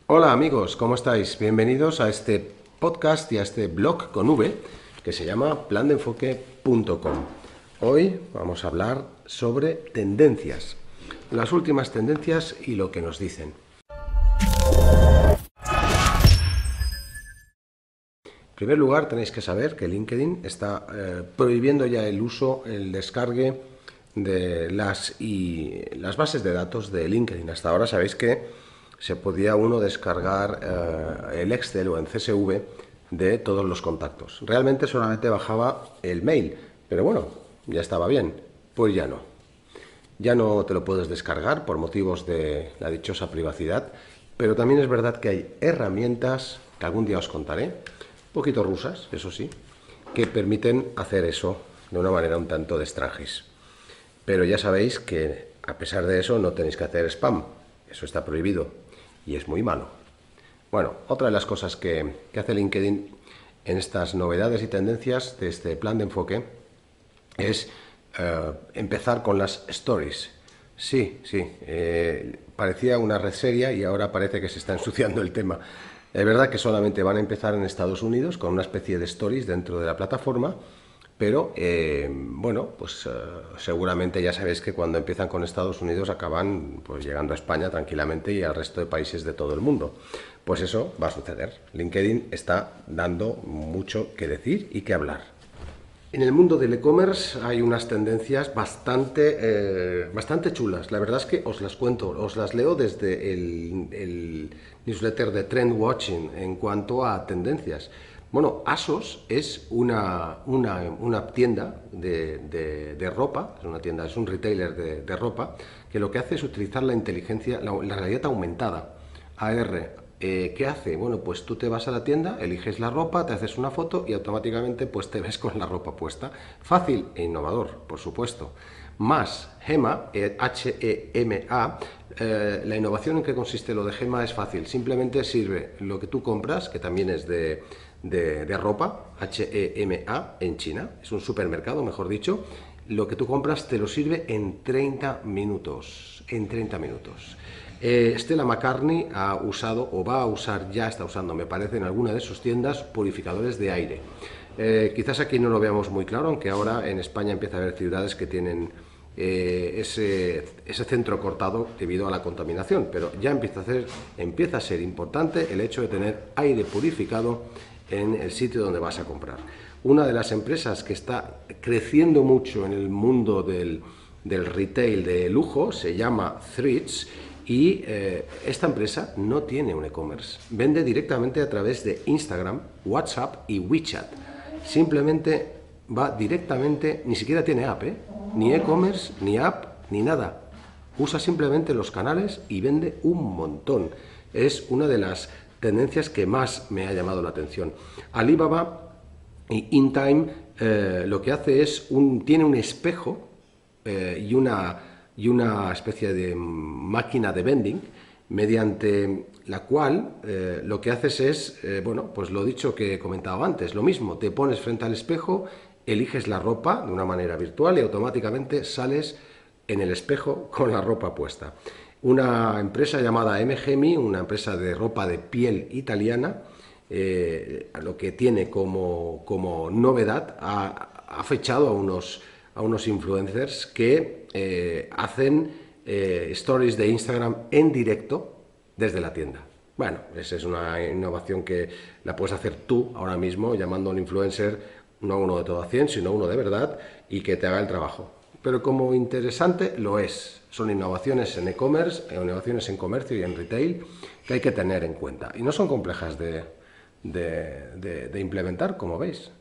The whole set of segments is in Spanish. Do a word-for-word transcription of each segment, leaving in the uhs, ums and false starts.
Hola amigos, ¿cómo estáis? Bienvenidos a este podcast y a este blog con V que se llama plan de enfoque punto com. Hoy vamos a hablar sobre tendencias, las últimas tendencias y lo que nos dicen. En primer lugar, tenéis que saber que LinkedIn está eh, prohibiendo ya el uso, el descargue de las, y las bases de datos de LinkedIn. Hasta ahora sabéis que se podía uno descargar eh, el Excel o en C S V de todos los contactos. Realmente solamente bajaba el mail, pero bueno, ya estaba bien. Pues ya no. Ya no te lo puedes descargar por motivos de la dichosa privacidad, pero también es verdad que hay herramientas, que algún día os contaré, un poquito rusas, eso sí, que permiten hacer eso de una manera un tanto de extranjis. Pero ya sabéis que a pesar de eso no tenéis que hacer spam, eso está prohibido y es muy malo. Bueno, otra de las cosas que, que hace LinkedIn en estas novedades y tendencias de este plan de enfoque es eh, empezar con las stories. Sí, sí, eh, parecía una red seria y ahora parece que se está ensuciando el tema. Es verdad que solamente van a empezar en Estados Unidos con una especie de stories dentro de la plataforma, pero eh, bueno, pues eh, seguramente ya sabéis que cuando empiezan con Estados Unidos acaban pues llegando a España tranquilamente y al resto de países de todo el mundo. Pues eso va a suceder. LinkedIn está dando mucho que decir y que hablar. En el mundo del e-commerce hay unas tendencias bastante, eh, bastante chulas. La verdad es que os las cuento, os las leo desde el, el newsletter de Trend Watching en cuanto a tendencias. Bueno, ASOS es una, una, una tienda de, de, de ropa, es una tienda, es un retailer de, de ropa, que lo que hace es utilizar la inteligencia, la, la realidad aumentada, A R. Eh, ¿Qué hace? Bueno, pues tú te vas a la tienda, eliges la ropa, te haces una foto y automáticamente pues te ves con la ropa puesta. Fácil e innovador, por supuesto. Más Gema, H E M A, eh, la innovación en que consiste lo de Gema es fácil. Simplemente sirve lo que tú compras, que también es de, de, de ropa, H E M A, en China. Es un supermercado, mejor dicho. Lo que tú compras te lo sirve en treinta minutos. En treinta minutos. Eh, Stella McCartney ha usado o va a usar, ya está usando, me parece, en alguna de sus tiendas purificadores de aire. Eh, quizás aquí no lo veamos muy claro, aunque ahora en España empieza a haber ciudades que tienen eh, ese, ese centro cortado debido a la contaminación, pero ya empieza a, hacer, empieza a ser importante el hecho de tener aire purificado en el sitio donde vas a comprar. Una de las empresas que está creciendo mucho en el mundo del, del retail de lujo se llama Threads. Y eh, esta empresa no tiene un e-commerce, vende directamente a través de Instagram, WhatsApp y WeChat. Simplemente va directamente, ni siquiera tiene app, ¿eh? Ni e-commerce, ni app, ni nada. Usa simplemente los canales y vende un montón. Es una de las tendencias que más me ha llamado la atención. Alibaba y InTime eh, lo que hace es, un, tiene un espejo eh, y una... y una especie de máquina de vending mediante la cual eh, lo que haces es, eh, bueno, pues lo dicho que he comentado antes, lo mismo, te pones frente al espejo, eliges la ropa de una manera virtual y automáticamente sales en el espejo con la ropa puesta. Una empresa llamada M G M I, una empresa de ropa de piel italiana, eh, lo que tiene como, como novedad, ha, ha fechado a unos a unos influencers que eh, hacen eh, stories de Instagram en directo desde la tienda. Bueno, esa es una innovación que la puedes hacer tú ahora mismo llamando a un influencer, no uno de todo a cien, sino uno de verdad y que te haga el trabajo. Pero como interesante lo es. Son innovaciones en e-commerce, innovaciones en comercio y en retail que hay que tener en cuenta. Y no son complejas de, de, de, de implementar, como veis.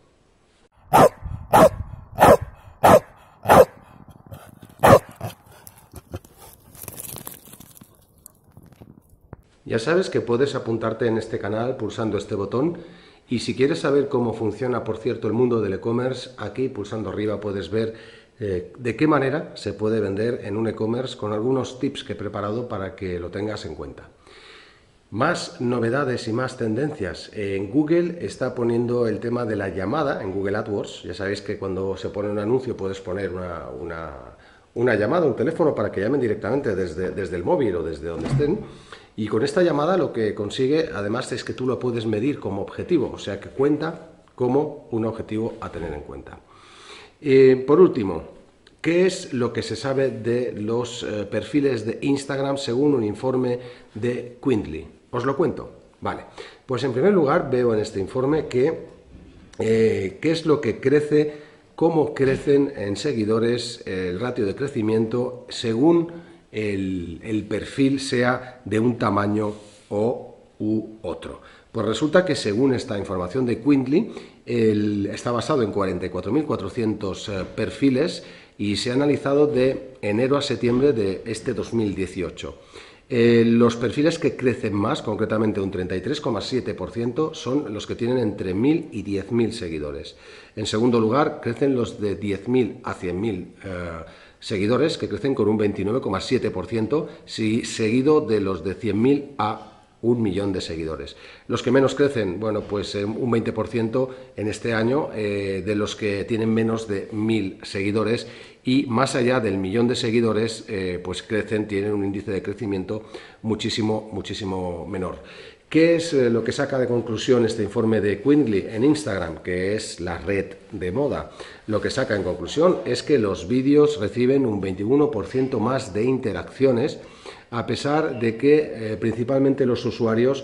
Ya sabes que puedes apuntarte en este canal pulsando este botón y si quieres saber cómo funciona, por cierto, el mundo del e-commerce, aquí pulsando arriba puedes ver eh, de qué manera se puede vender en un e-commerce con algunos tips que he preparado para que lo tengas en cuenta. Más novedades y más tendencias. En Google está poniendo el tema de la llamada en Google AdWords. Ya sabéis que cuando se pone un anuncio puedes poner una, una una llamada, un teléfono para que llamen directamente desde, desde el móvil o desde donde estén. Y con esta llamada lo que consigue, además, es que tú lo puedes medir como objetivo, o sea que cuenta como un objetivo a tener en cuenta. Eh, por último, ¿qué es lo que se sabe de los eh, perfiles de Instagram según un informe de Quintly? ¿Os lo cuento? Vale, pues en primer lugar veo en este informe que eh, qué es lo que crece, cómo crecen en seguidores, eh, el ratio de crecimiento según el, el perfil sea de un tamaño o u otro. Pues resulta que según esta información de Quintly, el, está basado en cuarenta y cuatro mil cuatrocientos eh, perfiles y se ha analizado de enero a septiembre de este dos mil dieciocho. Eh, los perfiles que crecen más, concretamente un treinta y tres coma siete por ciento, son los que tienen entre mil y diez mil seguidores. En segundo lugar, crecen los de diez mil a cien mil eh, seguidores, que crecen con un veintinueve coma siete por ciento, si, seguido de los de cien mil a un millón de seguidores. Los que menos crecen, bueno, pues eh, un veinte por ciento en este año eh, de los que tienen menos de mil seguidores, y más allá del millón de seguidores, eh, pues crecen, tienen un índice de crecimiento muchísimo, muchísimo menor. ¿Qué es eh, lo que saca de conclusión este informe de Quintly en Instagram, que es la red de moda? Lo que saca en conclusión es que los vídeos reciben un veintiuno por ciento más de interacciones, a pesar de que eh, principalmente los usuarios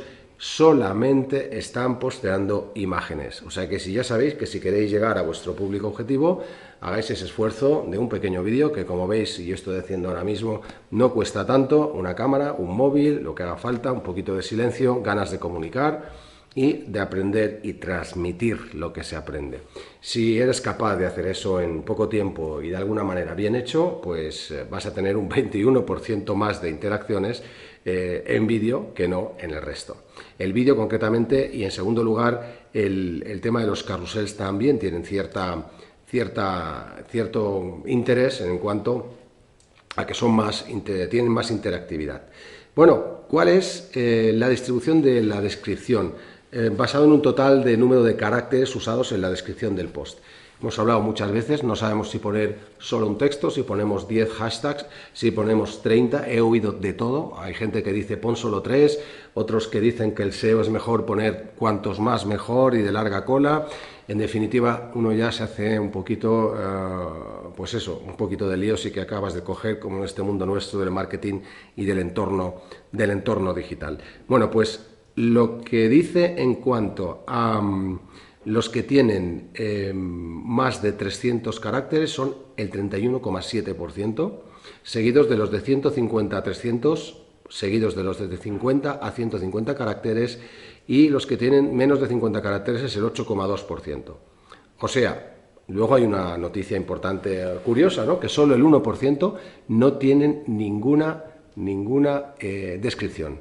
solamente están posteando imágenes. O sea que si ya sabéis que si queréis llegar a vuestro público objetivo, hagáis ese esfuerzo de un pequeño vídeo que, como veis y yo estoy haciendo ahora mismo, no cuesta tanto: una cámara, un móvil, lo que haga falta, un poquito de silencio, ganas de comunicar y de aprender y transmitir lo que se aprende. Si eres capaz de hacer eso en poco tiempo y de alguna manera bien hecho, pues eh, vas a tener un veintiuno por ciento más de interacciones eh, en vídeo que no en el resto. El vídeo concretamente, y en segundo lugar, el, el tema de los carruseles también tienen cierta, cierta, cierto interés en cuanto a que son más, tienen más interactividad. Bueno, ¿cuál es eh, la distribución de la descripción? Eh, basado en un total de número de caracteres usados en la descripción del post. Hemos hablado muchas veces, no sabemos si poner solo un texto, si ponemos diez hashtags, si ponemos treinta, he oído de todo. Hay gente que dice pon solo tres, otros que dicen que el S E O es mejor poner cuantos más mejor y de larga cola. En definitiva, uno ya se hace un poquito, uh, pues eso, un poquito de lío sí que acabas de coger, como en este mundo nuestro del marketing y del entorno, del entorno digital. Bueno, pues lo que dice en cuanto a um, los que tienen eh, más de trescientos caracteres son el treinta y uno coma siete por ciento, seguidos de los de ciento cincuenta a trescientos, seguidos de los de cincuenta a ciento cincuenta caracteres, y los que tienen menos de cincuenta caracteres es el ocho coma dos por ciento. O sea, luego hay una noticia importante, curiosa, ¿no? Que solo el uno por ciento no tienen ninguna, ninguna eh, descripción.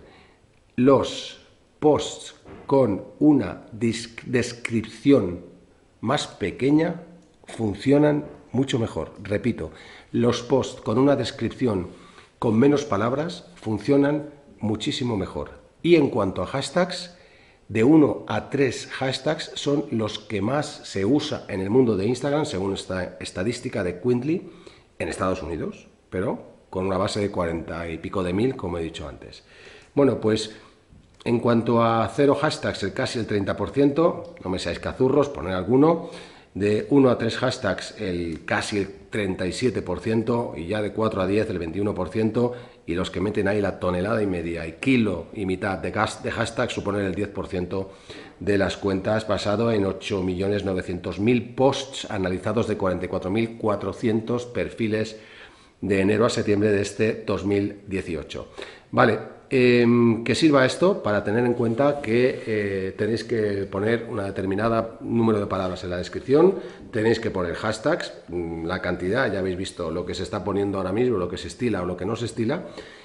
Los posts con una descripción más pequeña funcionan mucho mejor. Repito, los posts con una descripción con menos palabras funcionan muchísimo mejor. Y en cuanto a hashtags, de uno a tres hashtags son los que más se usa en el mundo de Instagram, según esta estadística de Quintly, en Estados Unidos, pero con una base de cuarenta y pico de mil, como he dicho antes. Bueno, pues en cuanto a cero hashtags, el casi el treinta por ciento, no me seáis cazurros, poner alguno. De uno a tres hashtags, el casi el treinta y siete por ciento, y ya de cuatro a diez, el veintiuno por ciento, y los que meten ahí la tonelada y media y kilo y mitad de, gas, de hashtags suponen el diez por ciento de las cuentas, basado en ocho millones novecientos mil posts analizados de cuarenta y cuatro mil cuatrocientos perfiles de enero a septiembre de este dos mil dieciocho. Vale, eh, que sirva esto para tener en cuenta que eh, tenéis que poner una determinada número de palabras en la descripción, tenéis que poner hashtags, la cantidad, ya habéis visto lo que se está poniendo ahora mismo, lo que se estila o lo que no se estila,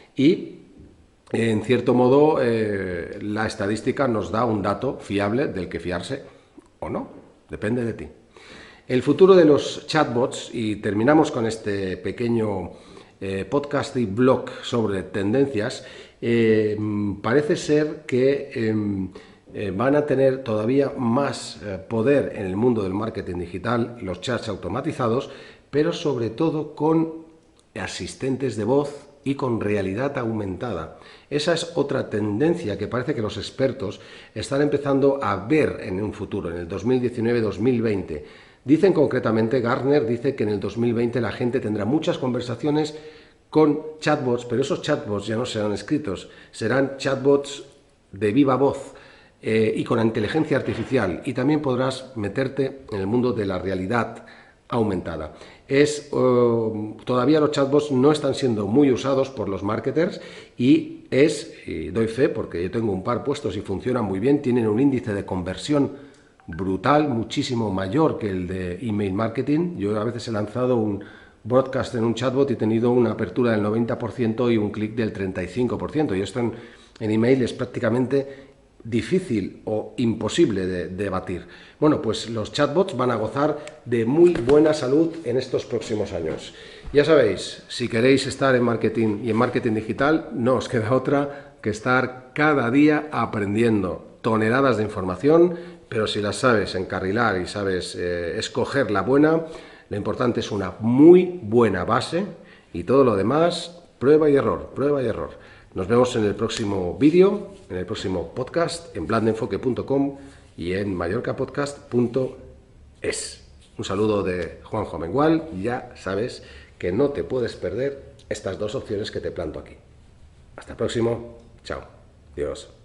y en cierto modo eh, la estadística nos da un dato fiable del que fiarse o no, depende de ti. El futuro de los chatbots, y terminamos con este pequeño eh, podcast y blog sobre tendencias, eh, parece ser que eh, eh, van a tener todavía más eh, poder en el mundo del marketing digital, los chats automatizados, pero sobre todo con asistentes de voz y con realidad aumentada. Esa es otra tendencia que parece que los expertos están empezando a ver en un futuro, en el dos mil diecinueve dos mil veinte. Dicen concretamente, Gartner dice que en el dos mil veinte la gente tendrá muchas conversaciones con chatbots, pero esos chatbots ya no serán escritos, serán chatbots de viva voz eh, y con inteligencia artificial, y también podrás meterte en el mundo de la realidad aumentada. Es, uh, todavía los chatbots no están siendo muy usados por los marketers y es, y doy fe porque yo tengo un par puestos y funcionan muy bien, tienen un índice de conversión brutal, muchísimo mayor que el de email marketing. Yo a veces he lanzado un broadcast en un chatbot y he tenido una apertura del noventa por ciento y un clic del treinta y cinco por ciento, y esto en, en email es prácticamente difícil o imposible de, de batir. Bueno, pues los chatbots van a gozar de muy buena salud en estos próximos años. Ya sabéis, si queréis estar en marketing y en marketing digital, no os queda otra que estar cada día aprendiendo toneladas de información, pero si las sabes encarrilar y sabes eh, escoger la buena, lo importante es una muy buena base y todo lo demás, prueba y error, prueba y error. Nos vemos en el próximo vídeo, en el próximo podcast, en plan de enfoque punto com y en mallorca podcast punto es. Un saludo de Juanjo Amengual. Ya sabes que no te puedes perder estas dos opciones que te planto aquí. Hasta el próximo. Chao. Adiós.